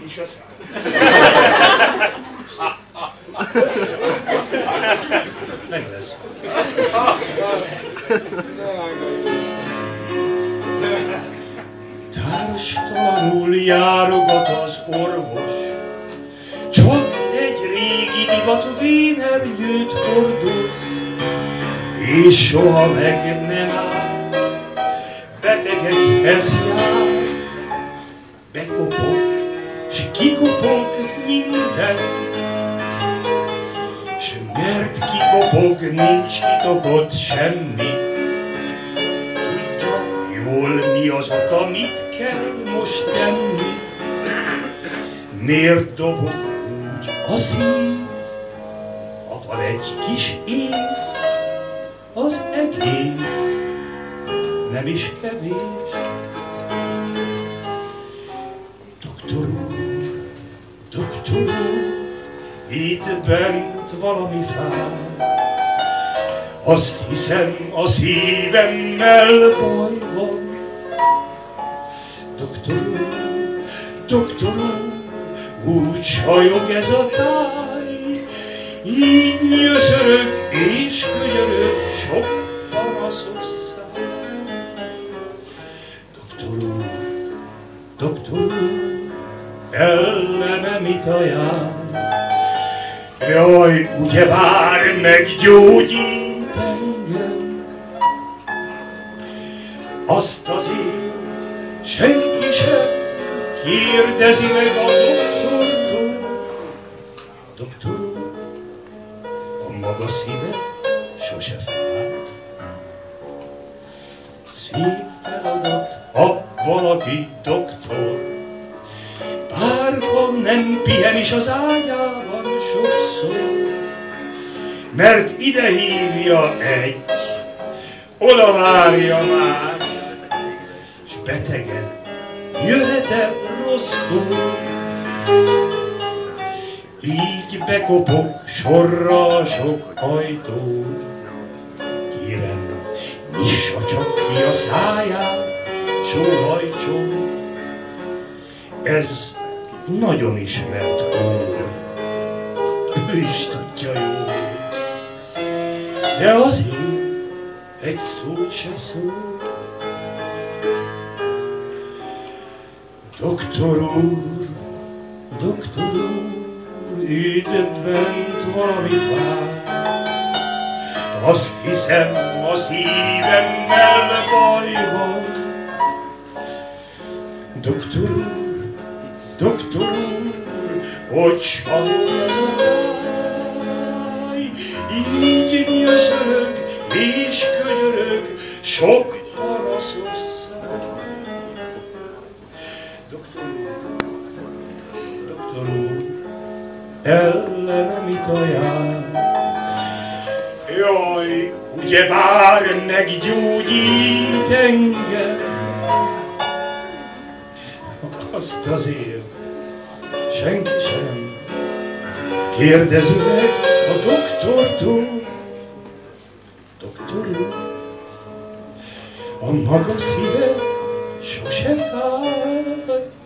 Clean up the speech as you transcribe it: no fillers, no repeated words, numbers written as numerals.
is a szám. Meg lesz. Társtalanul járogat az orvos, csak egy régi divatú vénernyőt hordoz, és soha meg nem áll, betegekhez jár. Bekopog, s kikopog minden, s mert kikopog, nincs kitokott semmi. Tudja jól, mi az oka, mit kell most tenni. Miért dobog úgy a szív, ha van egy kis ész, az egész nem is kevés. Doktor úr, doktor úr, itt bent valami fáj. Azt hiszem, a szívemmel baj van. Doktor úr, úgy sajog ez a táj, így nyöszörög és könyörög sok panaszos száj. Doktor úr, ellene mit ajánl? Jaj, ugyebár meggyógyít engem. Azt azért senki sem kérdezi meg a doktortól. Doktor úr, a maga szíve sose fáj. Szép feladat, ha valaki doktor, bárha nem pihen is az ágyában sokszor, mert ide hívja egy, oda várja más, s betegen jöhet-e rosszkor. Így bekopog sorra sok ajtó, kérem, nyissa csak ki a száját, sóhajtson. Ez nagyon ismert úr, ő is tudja jól, de azért egy szót se szól. Doktor úr, itt bent valami fáj. Azt hiszem, a szívemmel baj van. Doktor úr, hogy sajog ez a táj, így nyöszörög és könyörög sok panaszos száj. Doktor úr, ellene mit ajánl? Jaj, ugyebár meggyógyít engem. Azt azért senki sem kérdezi meg a doktortól. Doktor úr, a maga szíve sose fáj.